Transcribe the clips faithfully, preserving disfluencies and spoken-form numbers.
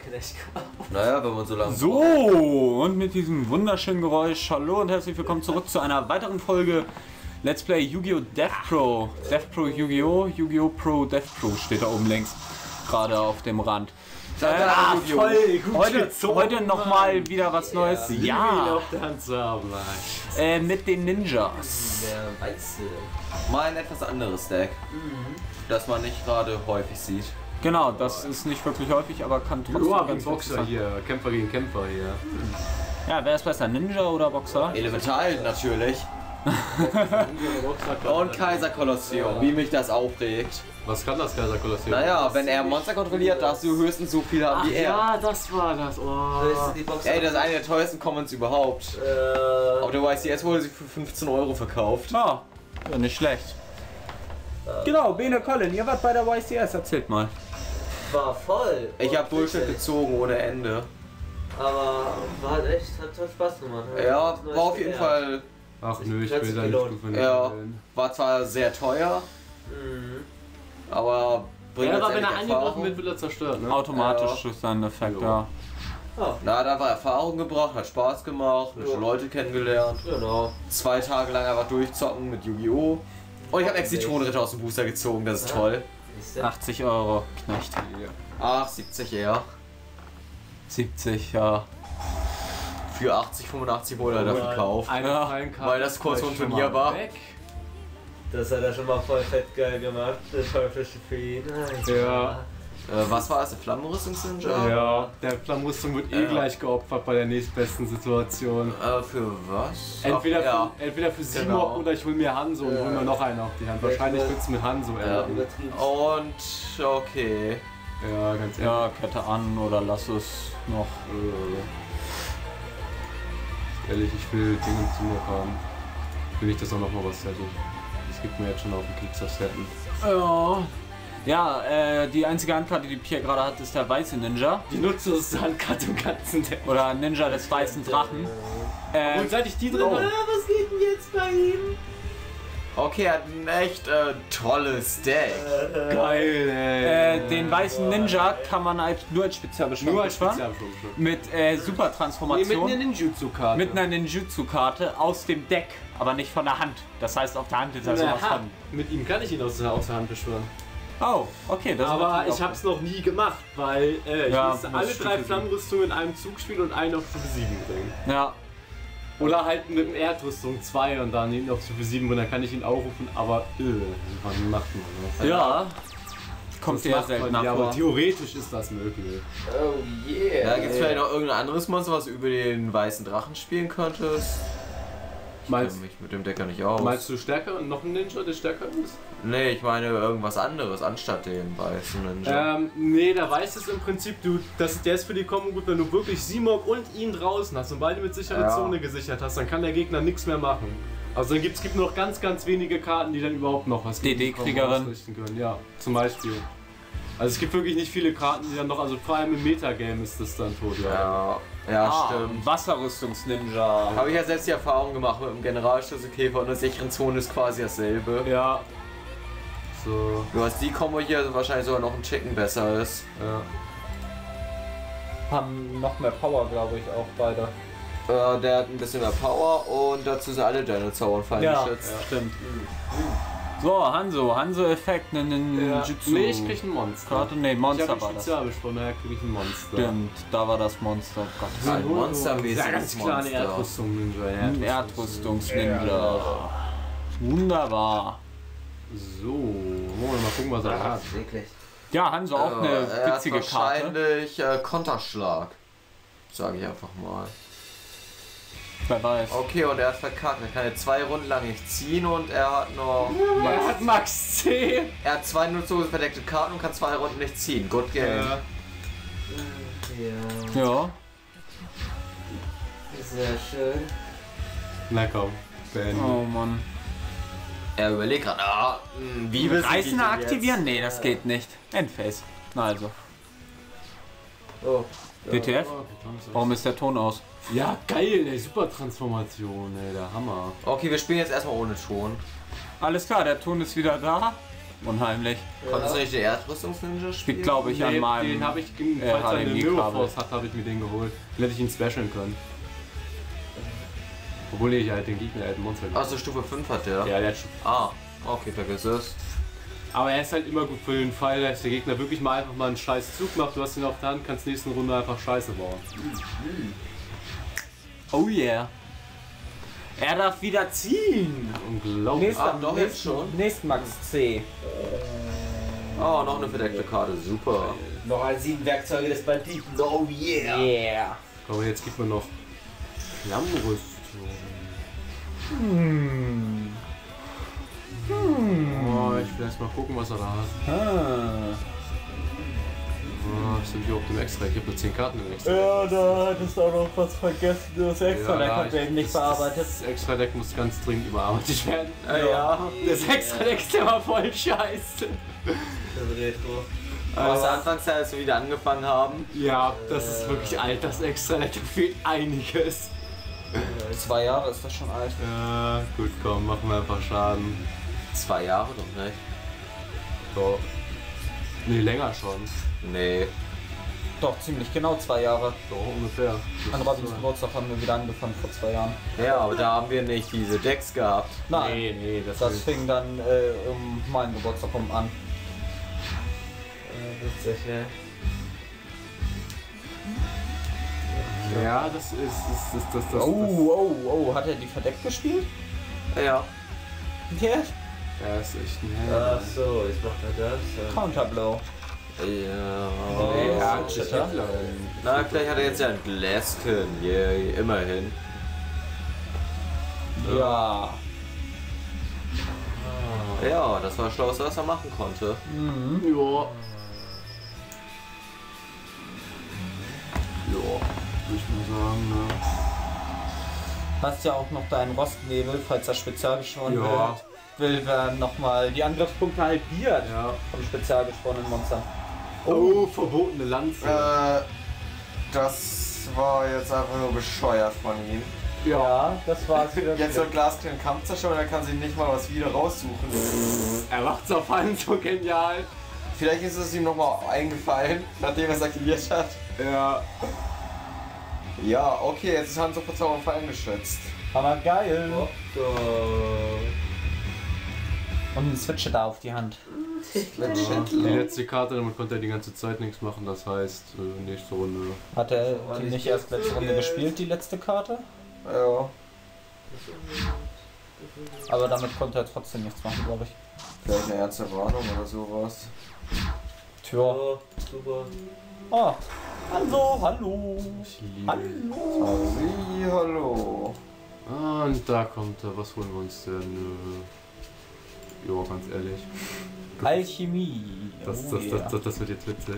echt kaufen. Naja, wenn man so lange... So, und mit diesem wunderschönen Geräusch, hallo und herzlich willkommen zurück zu einer weiteren Folge Let's Play Yu-Gi-Oh! Death Pro. Death Pro Yu-Gi-Oh! Yu-Gi-Oh! Pro Death Pro steht da oben links, gerade auf dem Rand. Äh, Ah, voll gut heute gezogen, heute nochmal wieder was Neues. Ja, Ja, auf der Hand zu haben, äh, mit den Ninjas. der Weiße. Mal ein etwas anderes Deck, Mhm. das man nicht gerade häufig sieht. Genau, das ist nicht wirklich häufig, aber kann trotzdem Joa, ganz ein Boxer interessant- hier, Kämpfer gegen Kämpfer hier. Ja, wer ist besser, Ninja oder Boxer? Elemental natürlich. Und Und Kaiser Kolosseum, wie mich das aufregt. Was kann das Kaiser Kolosseum? Naja, wenn er Monster kontrolliert, darfst du höchstens so viel haben Ach wie er. ja, das war das. Oh. Ey, das ist eine der teuersten Commons überhaupt. Äh, Auf der Y C S wurde sie für fünfzehn Euro verkauft. Ah, ja, nicht schlecht. Genau, Bene Colin, ihr wart bei der Y C S, erzählt mal. War voll. Ich hab Bullshit witzig. gezogen ohne Ende. Aber war halt echt, hat, hat Spaß gemacht. Hat Ja, was Neues war auf jeden gelernt. Fall, Ach nö, ich Hat's will da nicht gelohnt. Stufe nicht ja, wählen. war zwar sehr teuer, Mhm. aber bringt Ja, aber wenn letztendlich er angegriffen Erfahrung. wird, wird er zerstört, ne? Automatisch durch seinen Effekt, Jo. ja. Oh, Na, da war Erfahrung gebracht, hat Spaß gemacht, Ja. neue Leute kennengelernt. genau. Zwei Tage lang einfach durchzocken mit Yu-Gi-Oh! Und ich habe Exit-Ritter aus dem Booster gezogen, das ist Ja. toll. Siehst du? achtzig Euro, Knecht. Ach, siebzig eher. siebzig, ja. Für achtzig, fünfundachtzig wurde er dafür gekauft. Eine Ja, Fallenkarte weil das kurz ist vor dem schon Turnier mal war. weg. Das hat er schon mal voll fett geil gemacht. Das Teuflische für ihn. Ja. Äh, was war es, der Flammenrüstungs-Ninja? Ja, der Flammrüstung wird eh Ja. gleich geopfert bei der nächstbesten Situation. Äh, für was? Entweder, Ach, ja. für, entweder für Simok Genau. oder ich hol mir Hanzo und Ja. hol mir noch einen auf die Hand. Wahrscheinlich wird's mit Hanzo Ja. enden. Übertrieben. Und okay. Ja, ganz ehrlich. Ja, Kette an oder lass es noch. Äh, ehrlich, ich will Dinge und Simok haben. Will nicht, dass er noch mal was hätte. Das gibt mir jetzt schon auf den Kick zersetten. Ja. Ja, äh, die einzige Handkarte, die Pierre gerade hat, ist der weiße Ninja. Die nutzlose Handkarte im ganzen Deck. Oder Ninja des weißen Drachen. Äh, Und seit ich die drin Oh. habe. was geht denn jetzt bei ihm? Okay, er hat ein echt äh, tolles Deck. Geil, ey. äh, den weißen Ninja kann man als, nur als Spezialbeschwörung Nur als beschwören. Spezialbeschwörung. Mit äh, Nee, Super-Transformation. mit einer Ninjutsu-Karte. Mit einer Ninjutsu-Karte aus dem Deck, aber nicht von der Hand. Das heißt, auf der Hand ist er sowas Aha, von. mit ihm kann ich ihn aus der, aus der Hand beschwören. Oh, okay, das ist Aber natürlich ich auch- hab's noch nie gemacht, weil äh, ich Ja, musste muss alle Stufe drei sieben. Flammenrüstungen in einem Zug spielen und einen auf Stufe sieben bringen. Ja, Oder halt mit dem Erdrüstung zwei und dann ihn auf Stufe sieben und dann kann ich ihn aufrufen, aber äh, wann macht man das? ja. Kommt Das sehr macht man selten ja, aber vor. theoretisch ist das möglich. Oh yeah. Ja, gibt's vielleicht noch irgendein anderes Monster, was du über den weißen Drachen spielen könntest? Ich Meinst, kenne mich mit dem Deck gar nicht aus. meinst du stärker und noch ein Ninja, der stärker ist? Nee, ich meine irgendwas anderes anstatt den weißen Ninja. Ähm, nee, der weiß es im Prinzip, du, das, der ist für die Kombo gut, wenn du wirklich Simok und ihn draußen hast und beide mit sichere Ja. Zone gesichert hast, dann kann der Gegner nichts mehr machen. Also dann gibt's gibt nur noch ganz, ganz wenige Karten, die dann überhaupt noch was gegen die Kombo D D-Kriegerin. ausrichten können. Ja, zum Beispiel. Also es gibt wirklich nicht viele Karten, die dann noch, also vor allem im Metagame ist das dann tot, ja. Ja, ja, Ah, stimmt. Wasserrüstungs-Ninja. Habe ich ja selbst die Erfahrung gemacht mit dem Generalschlüsselkäfer und der sicheren Zone ist quasi dasselbe. Ja. So, Nur dass die Kombo hier wahrscheinlich sogar noch ein Chicken besser ist. ja. Haben noch mehr Power, glaube ich, auch beide. Äh, der hat ein bisschen mehr Power und dazu sind alle deine Zauberfallen Ja, geschützt. stimmt. So, Hanzo, Hanzo-Effekt, ne ja. Ninjutsu. Nee, ich krieg ein Monster. Karte, nee, Ich Monster habe war ein das. Spezialbeschwörung, daher krieg ich ein Monster. Stimmt, da war das Monster. Oh Gott. Ein monstermäßiges Ja, ganz kleine Monster. Erdrüstung Ninja. Ein Erdrüstungs-Ninja. Wunderbar. So, wollen wir mal gucken, was er hat. Wirklich. Ja, Hanzo, auch eine Äh, er hat witzige Karte. wahrscheinlich äh, Konterschlag. Sage ich einfach mal. Wer weiß. Okay, und er hat verkackt. Er kann jetzt zwei Runden lang nicht ziehen und er hat noch. Er hat Max zehn. Er hat zwei nutzlose verdeckte Karten und kann zwei Runden nicht ziehen. Good game. Ja. Ja. Ja. Sehr schön. Na komm, beenden. Oh Mann. Er überlegt gerade, ah, mh, wie besiege ich Reißender ihn jetzt? aktivieren? Nee, das geht nicht. Endphase. Na also. Oh. D T F? Warum ist der Ton aus? Ja, geil, ey, super Transformation, ey, der Hammer. Okay, wir spielen jetzt erstmal ohne Ton. Alles klar, der Ton ist wieder da. unheimlich. Konntest du nicht den Erdrüstungsninja spielen? Spielt, glaube ich, an Nee, meinem... den habe ich, in- äh, falls er eine H D M I-Kabel. Neuroforce hat, habe ich mir den geholt. Dann hätte ich ihn specialen können. Obwohl ich halt den Gegner halt ein Monster Achso, Stufe fünf hat der. Ja, der hat schon. Ah, okay, vergiss es. Aber er ist halt immer gut für den Fall, dass der Gegner wirklich mal einfach mal einen scheiß Zug macht. Du hast ihn auf der Hand, kannst nächsten Runde einfach Scheiße bauen. Oh yeah. Er darf wieder ziehen. Unglaublich. Nächster, Ah, doch, jetzt schon. Nächsten Max C. Oh, noch eine verdeckte Karte, super. Noch ein sieben Werkzeuge des Banditen. Oh yeah. Yeah. Aber jetzt gibt man noch Flammenrüstung. Hm. Oh, ich will erst mal gucken, was er da hat. Ah. Oh, das habe ich auch im Extra. Ich habe nur zehn Karten im Extra. Ja, da hattest du auch noch was vergessen. Das extra, der Ja, kommt ich- eben nicht das- bearbeitet. Das Extra Deck muss ganz dringend überarbeitet werden. Ja. Das Extra Deck ist immer voll scheiße. Das Retro. Aus der Anfangszeit, als wir wieder angefangen haben. Ja, das ist wirklich alt. Das Extra Deck, da fehlt einiges. Zwei Jahre ist das schon alt. Ja, gut, komm, machen wir einfach Schaden. Zwei Jahre doch nicht. So. Nee, länger schon. Nee. Doch, ziemlich genau zwei Jahre. So ungefähr. An Robins Geburtstag haben wir wieder angefangen vor zwei Jahren. Ja, aber da haben wir nicht diese Decks gehabt. Nein, Nee, nee, das, das ist. fing dann äh, um meinen Geburtstag rum an. Äh, das ist sicher. Ja, das ist. Das, das, das, das, Oh, oh, oh, hat er die verdeckt gespielt? Ja. Ja. das, der ist echt ein Ach Held. so, jetzt macht er das. Ja. Counterblow. Ja. Ja, Oh, shit, shit, Hitler. Na, vielleicht hat er jetzt ja einen Glaskin. Yay, immerhin. Ja. Ja, das war das Schlauste, was er machen konnte. Mhm. Ja. Ja, würde ich mal sagen, ne? Hast ja auch noch deinen Rostnebel, falls er spezialgeschworen Ja. wird. Will werden nochmal die Angriffspunkte halbiert Ja. vom spezialgeschworenen Monster. Oh, verbotene Lanze. Äh, das war jetzt einfach nur bescheuert von ihm. Ja, das war's wieder. Jetzt wird Glaskin Kampf zerstören, er kann sich nicht mal was wieder raussuchen. Er macht's auf Hand so genial. Vielleicht ist es ihm nochmal eingefallen, nachdem er es aktiviert hat. Ja. Ja, okay, jetzt ist Hans auf Verzauberung Fallen geschützt. Aber geil. Oh, so. Und ein Switcher da auf die Hand. Die letzte Karte, damit konnte er die ganze Zeit nichts machen, das heißt, äh, nächste Runde. Hat er die nicht erst letzte Runde gespielt, die letzte Karte? Ja. Aber damit konnte er trotzdem nichts machen, glaube ich. Vielleicht eine ernste Warnung oder sowas. Tja. Oh, super. Oh. Hallo, hallo. Ich liebe Hallo. Halli, hallo. Ah, und da kommt er. Was holen wir uns denn? Äh, Ja, ganz ehrlich. Alchemie. Das, Oh das, yeah. das, das, das wird jetzt witzig.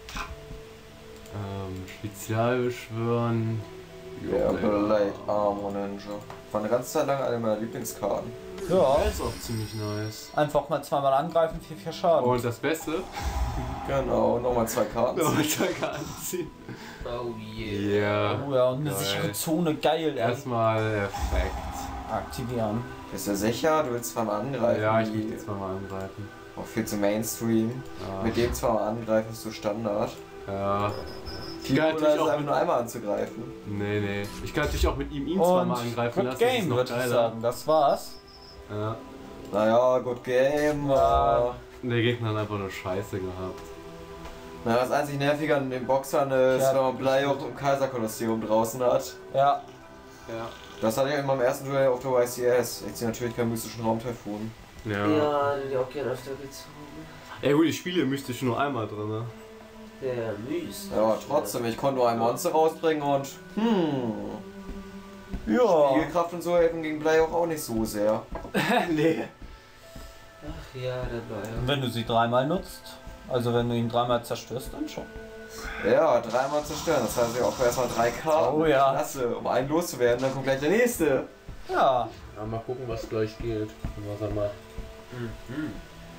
Ähm, Spezialbeschwören. Ja, Blade Armor Ninja. War eine ganze Zeit lang eine meiner Lieblingskarten. Ja, Das ist auch ziemlich nice. einfach mal zweimal angreifen, vier, vier Schaden. Und das Beste? Genau, nochmal zwei Karten. Nochmal anziehen. Oh yeah. Ja. Oh ja, und eine Geil. sichere Zone, geil. ey. Erstmal Effekt. Aktivieren. Bist du sicher? Du willst zweimal angreifen. Ja, ich wie- möchte jetzt mal angreifen. Auch viel zu Mainstream. Ja. Mit dem zweimal angreifen ist so Standard. Ja. Viel Ja, cooler natürlich ist auch einfach mit- nur einmal anzugreifen. Nee, nee. Ich kann natürlich auch mit ihm ihn Und zweimal angreifen good lassen. das ist game, noch würde ich geiler. sagen. Das war's. Ja. Naja, good game. Ja. äh, Der Gegner hat einfach nur Scheiße gehabt. Na, das einzig Nervige an den Boxern ist, Ja. wenn man Bleijoch im Kaiserkolosseum draußen hat. Ja. Ja. Das hatte ich in meinem ersten Duell auf der Y C S. Ich ziehe natürlich keinen mystischen Raumtyphoon. Ja. Ja, den hätte ich auch gerne öfter gezogen. Ja gut, ich spiele mystisch nur einmal drin, ne? Der Myst. Ja, trotzdem, ich konnte nur ein Monster rausbringen und hm. Ja. Spielkraft und so helfen gegen Bleijoch auch nicht so sehr. nee. Ach ja, der Bleier. Wenn du sie dreimal nutzt, also wenn du ihn dreimal zerstörst, dann schon. Ja, dreimal zerstören. Das heißt, ich auch erstmal drei Karten. Oh ja. Klasse, um einen loszuwerden, dann kommt gleich der nächste. Ja. Ja, mal gucken, was gleich geht. Und was er macht. Mhm.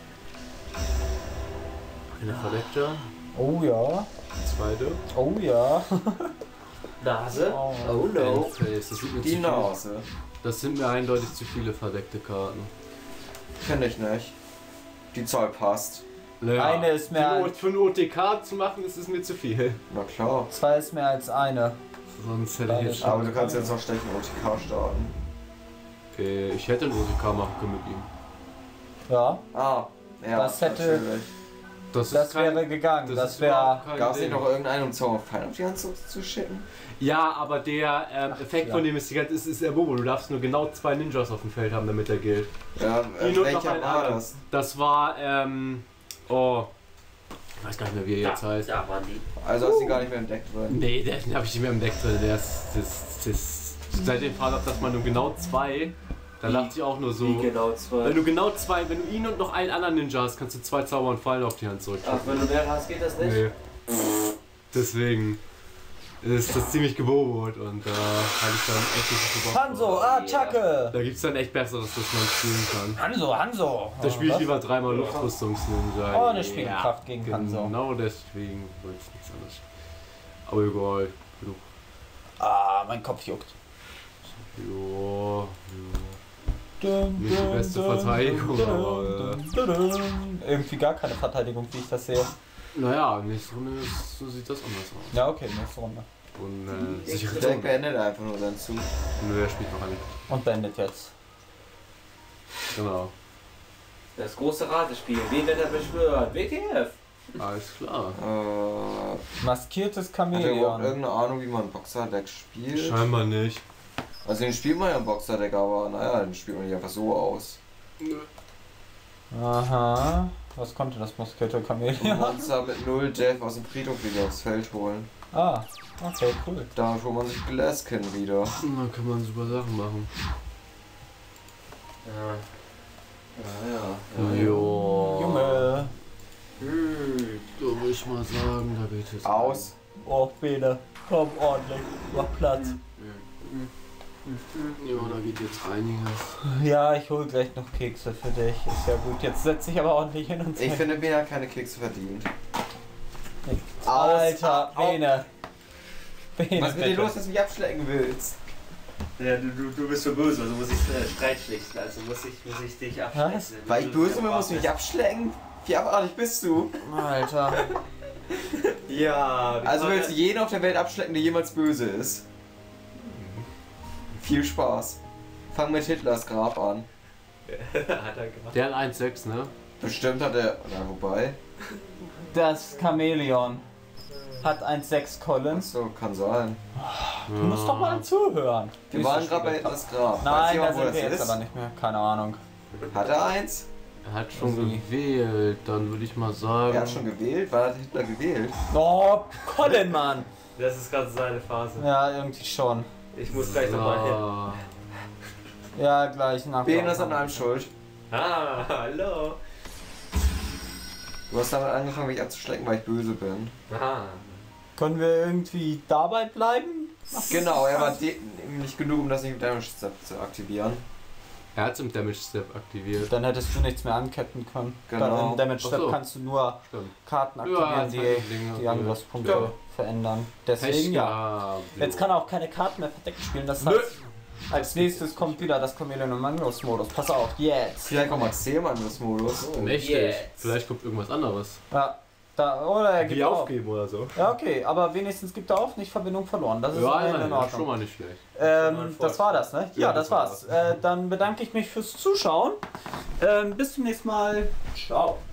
Eine verdeckte, Oh ja. zweite. Oh ja. Nase? Oh. Oh no. Endphase. Das sind mir Die zu viele. Nase. Das sind mir eindeutig zu viele verdeckte Karten. Kenn ich nicht. Die Zahl passt. Naja, Eine ist mehr für, ein O- als- für ein O T K zu machen, ist es mir zu viel. Na klar. Zwei ist mehr als eine. Sonst hätte ich jetzt Aber schon. du kannst jetzt noch schlecht ein O T K starten. Okay, ich hätte ein O T K machen können mit ihm. Ja, Ah, ja. Das hätte- natürlich. Das, das ist kein, wäre gegangen. Das, ist wäre. überhaupt kein Gab es Ding. nicht noch irgendeinen, um Zauberpfeil auf die Hand zu, zu schicken? Ja, aber der ähm, Effekt ja. von dem ist, die ganze, ist, ist der Bobo. Du darfst nur genau zwei Ninjas auf dem Feld haben, damit er gilt. Ja, äh, Die nur noch welcher ein war anderen. das? Das war, ähm. Oh. Ich weiß gar nicht mehr, wie er jetzt heißt. Da waren die. Also hast du ihn gar nicht mehr entdeckt drin. Nee, den habe ich nicht mehr im Deck drin. Der ist. Das, das, seit dem Fall, dass man nur genau zwei. Da dachte ich auch nur so. Wie genau zwei? Wenn du genau zwei, wenn du ihn und noch einen anderen Ninja hast, kannst du zwei Zauber und Fallen auf die Hand Ach, zurückschicken. wenn du mehrere hast, geht das nicht? Nee. Deswegen ist das ziemlich gebobot und da hatte ich dann echt nicht so Bock Hanso, drauf. Attacke! Da gibt's dann echt Besseres, das man spielen kann. Hanso, Hanso! Da spiele ich Was? lieber dreimal Luftrüstungs-Ninja. Oh, eine Spiegelkraft gegen Hanso. Genau deswegen wollte ich nichts anderes. Aber egal. Genug. Ah, mein Kopf juckt. Jo, jo. Dun, Nicht die dun, beste dun, Verteidigung, dun, aber, dun, dun, dun. Irgendwie gar keine Verteidigung, wie ich das sehe. Naja, nächste Runde ist, so sieht das anders aus. Ja, okay, nächste Runde. Und äh, sichere Der Zone. beendet einfach nur seinen Zug. Nö, er spielt noch eine. Und beendet jetzt. Genau. Das große Ratespiel. Wen wird er beschwört? W T F. Alles klar. Äh, Maskiertes hat er überhaupt Chamäleon. irgendeine Ahnung, wie man ein Boxerdeck spielt? Scheinbar nicht. Also den spielt man ja im Boxerdeck, aber naja, den spielt man nicht einfach so aus. Aha. Was konnte das maskierte Ein Chamäleon? Monster mit null Death aus dem Friedhof wieder aufs Feld holen. Ah, okay, cool. Da holt man sich Glaskin wieder. Dann kann man super Sachen machen. Ja. Ja, ja. Jo. Junge. Hm. Da würde ich mal sagen, da geht es. Aus. Oh, Bene. Komm ordentlich. Mach Platz. Ja, da geht jetzt einiges. Ja, ich hol gleich noch Kekse für dich. Ist ja gut. Jetzt setz dich aber ordentlich hin und Ich zeig- finde, Bene hat keine Kekse verdient. Alter, Au. Bene. Bene, Was mit dir bitte. los, dass du mich abschlecken willst? Ja, du, du, du bist so böse, also muss ich äh, Streit schlichten, also muss ich, muss ich dich abschlecken. Was? Weil ich böse bin, musst du mich abschlecken? Wie abartig bist du? Alter. Ja, Also willst du jeden auf der Welt abschlecken, der jemals böse ist? Viel Spaß. Fang mit Hitlers Grab an. Hat er gemacht. Der hat eins sechs, ne? Bestimmt hat er. Na, wobei. Das Chamäleon hat eins sechs Collins. Achso, kann sein. Du musst doch mal zuhören. Wir waren gerade bei Hitlers Grab. Weiß Nein, da jemand, wo sind das wir jetzt ist? aber nicht mehr. Keine Ahnung. Hat er eins? Er hat schon Irgendwie. gewählt, dann würde ich mal sagen. Er hat schon gewählt? Wann hat Hitler gewählt? Oh, Colin, Mann. Das ist gerade seine Phase. Ja, irgendwie schon. Ich muss gleich nochmal hin. Ah, Ja, gleich nach. Bene ist an allem schuld. Ah, hallo. Du hast damit angefangen, mich abzuschlecken, weil ich böse bin. Ah. Können wir irgendwie dabei bleiben? Genau, er war de- nicht genug, um das nicht mit Damage Step zu aktivieren. er hat im Damage Step aktiviert. Dann hättest du nichts mehr anketten können. Genau. Dann im Damage Step Ach so. kannst du nur Stimmt. Karten Ja, aktivieren, zwei die Dinge. die Angriffspunkte Ja. verändern. Pech Deswegen ja. gehabt, jo. Jetzt kann er auch keine Karten mehr verdeckt spielen. Das Nö. heißt, als nächstes kommt wieder das Chameleon im Angriffsmodus. Pass auf, jetzt. Vielleicht auch mal Zählmann des Modus. Mächtig. Jetzt. Vielleicht kommt irgendwas anderes. Ja, da, oder er gibt Wie auf. aufgeben oder so. Ja, okay, aber wenigstens gibt er auf, nicht Verbindung verloren. Das ist Ja, immerhin nein, in das ist Ordnung. schon mal nicht schlecht. Ähm, das war das, ne? Ja, Ja, das das war's. Äh, dann bedanke ich mich fürs Zuschauen. Ähm, bis zum nächsten Mal. Ciao.